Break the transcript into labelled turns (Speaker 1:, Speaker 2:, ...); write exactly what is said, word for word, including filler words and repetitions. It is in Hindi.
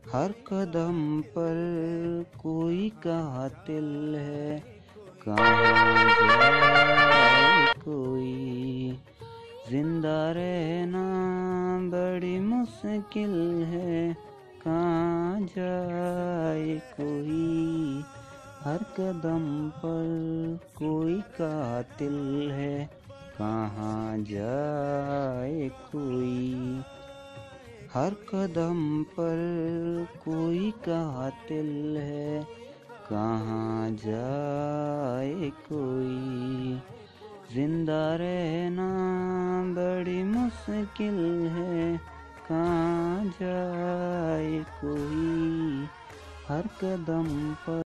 Speaker 1: हर कदम पर कोई कातिल है, कहाँ जाए कोई। जिंदा रहना बड़ी मुश्किल है, कहाँ जाए कोई। हर कदम पर कोई कातिल है, कहाँ जाए कोई। हर कदम पर कोई कातिल है, कहाँ जाए कोई। जिंदा रहना बड़ी मुश्किल है, कहाँ जाए कोई। हर कदम पर